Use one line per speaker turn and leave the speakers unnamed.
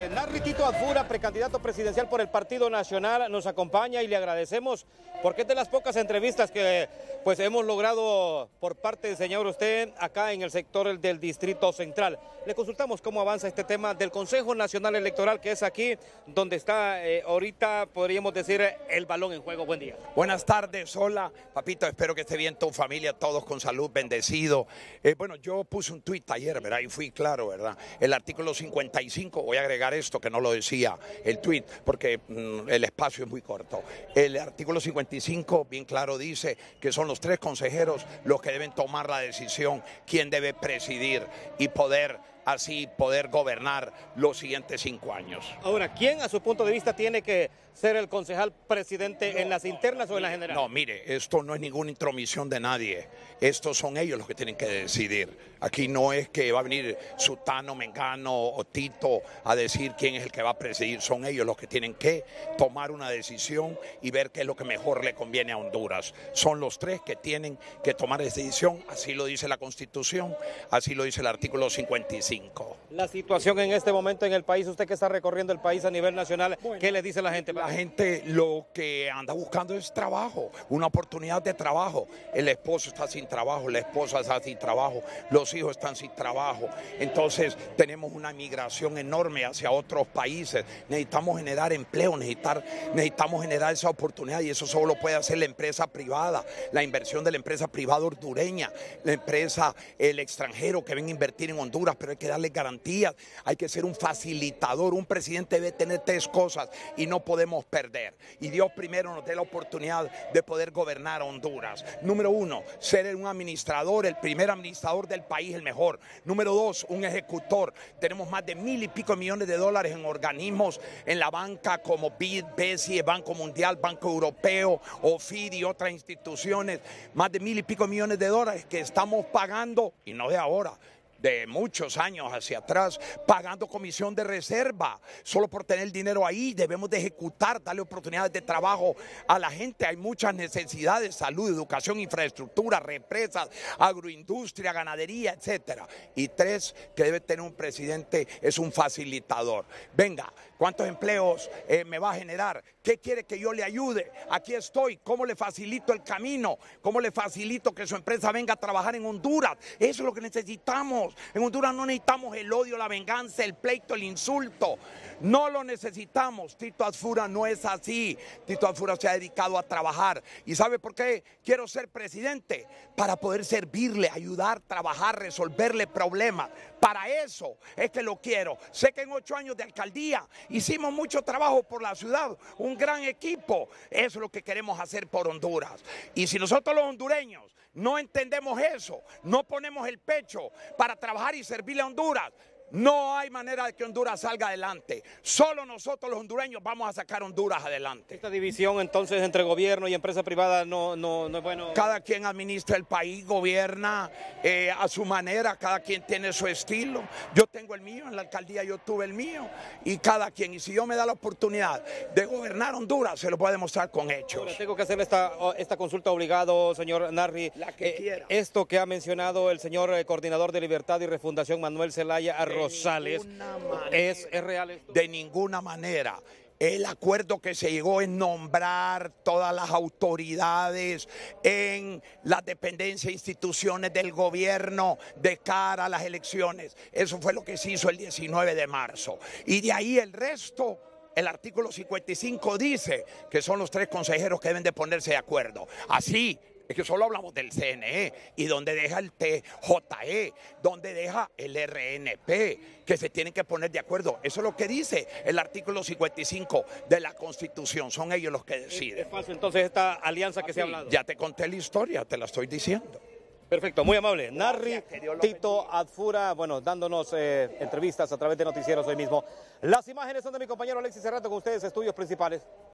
Narri Tito Adfura, precandidato presidencial por el Partido Nacional, nos acompaña y le agradecemos porque es de las pocas entrevistas que pues hemos logrado por parte del señor usted acá en el sector del Distrito Central. Le consultamos cómo avanza este tema del Consejo Nacional Electoral, que es aquí donde está ahorita, podríamos decir, el balón en juego. Buen día.
Buenas tardes, hola, papito, espero que esté bien tu familia, todos con salud, bendecido. Bueno, yo puse un tuit ayer, ¿verdad? Y fui claro, ¿verdad? El artículo 55, voy a agregar esto que no lo decía el tuit, porque el espacio es muy corto. El artículo 55 bien claro dice que son los 3 consejeros los que deben tomar la decisión quién debe presidir y así poder gobernar los siguientes 5 años.
Ahora, ¿quién a su punto de vista tiene que ser el concejal presidente en las internas o en la general?
No, mire, esto no es ninguna intromisión de nadie. Estos son ellos los que tienen que decidir. Aquí no es que va a venir Sutano, Mengano o Tito a decir quién es el que va a presidir. Son ellos los que tienen que tomar una decisión y ver qué es lo que mejor le conviene a Honduras. Son los 3 que tienen que tomar esa decisión. Así lo dice la Constitución, así lo dice el artículo 55.
La situación en este momento en el país, usted que está recorriendo el país a nivel nacional, ¿qué le dice la gente?
La gente lo que anda buscando es trabajo, una oportunidad de trabajo. El esposo está sin trabajo, la esposa está sin trabajo, los hijos están sin trabajo. Entonces tenemos una migración enorme hacia otros países. Necesitamos generar empleo, necesitamos generar esa oportunidad, y eso solo lo puede hacer la empresa privada, la inversión de la empresa privada hondureña, el extranjero que venga a invertir en Honduras, pero hay que darle garantías, hay que ser un facilitador. Un presidente debe tener 3 cosas y no podemos perder. Y Dios primero nos dé la oportunidad de poder gobernar Honduras. Número 1, ser un administrador, el primer administrador del país, el mejor. Número 2, un ejecutor. Tenemos más de $1,000 y pico millones en organismos en la banca como BID, BESI, Banco Mundial, Banco Europeo, OFID y otras instituciones. Más de $1,000 y pico millones que estamos pagando, y no de ahora, de muchos años hacia atrás, pagando comisión de reserva, solo por tener dinero ahí. Debemos de ejecutar, darle oportunidades de trabajo a la gente. Hay muchas necesidades: salud, educación, infraestructura, represas, agroindustria, ganadería, etcétera. Y 3, que debe tener un presidente, es un facilitador. Venga, ¿cuántos empleos me va a generar? ¿Qué quiere que yo le ayude? Aquí estoy. ¿Cómo le facilito el camino? ¿Cómo le facilito que su empresa venga a trabajar en Honduras? Eso es lo que necesitamos. En Honduras no necesitamos el odio, la venganza, el pleito, el insulto. No lo necesitamos. Tito Adfura no es así. Tito Adfura se ha dedicado a trabajar. ¿Y sabe por qué quiero ser presidente? Para poder servirle, ayudar, trabajar, resolverle problemas. Para eso es que lo quiero. Sé que en 8 años de alcaldía hicimos mucho trabajo por la ciudad, un gran equipo. Eso es lo que queremos hacer por Honduras. Y si nosotros los hondureños no entendemos eso, no ponemos el pecho para trabajar y servirle a Honduras, no hay manera de que Honduras salga adelante. Solo nosotros los hondureños vamos a sacar Honduras adelante.
Esta división entonces entre gobierno y empresa privada no es bueno.
Cada quien administra el país, gobierna a su manera, cada quien tiene su estilo. Yo tengo el mío, en la alcaldía yo tuve el mío, y cada quien. Y si yo me da la oportunidad de gobernar Honduras, se lo voy a demostrar con hechos.
Ahora, tengo que hacer esta consulta obligado, señor Narri.
La que quiera.
Esto que ha mencionado el señor coordinador de Libertad y Refundación, Manuel Zelaya Rosales, ¿es real?
De ninguna manera. El acuerdo que se llegó es nombrar todas las autoridades en las dependencias e instituciones del gobierno de cara a las elecciones. Eso fue lo que se hizo el 19 de marzo. Y de ahí el resto. El artículo 55 dice que son los 3 consejeros que deben de ponerse de acuerdo. Así es que solo hablamos del CNE, y donde deja el TJE, donde deja el RNP, que se tienen que poner de acuerdo. Eso es lo que dice el artículo 55 de la Constitución. Son ellos los que deciden.
Es fácil entonces esta alianza que se ha hablado.
Ya te conté la historia, te la estoy diciendo.
Perfecto, muy amable. Narri Tito Adfura, bueno, dándonos entrevistas a través de noticieros hoy mismo. Las imágenes son de mi compañero Alexis Serrato con ustedes, estudios principales.